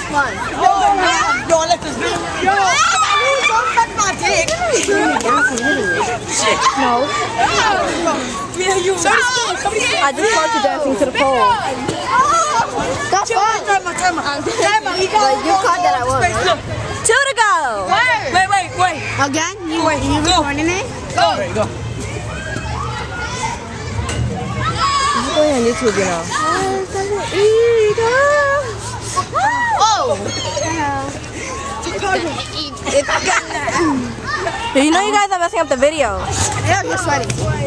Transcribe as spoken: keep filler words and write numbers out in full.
fun. Yo, yo, let this be. Yo, don't touch my dick. No. Yeah, you. I just caught you dancing to the pole. That's fun. Timer, timer, timer. Like, you caught that at work, right? Two to go. Wait, wait, wait, wait. Again? You, wait, you recording it? Go. There you go. This is going on YouTube, you know. Oh! You know you guys are messing up the video. Yeah, you're sweating.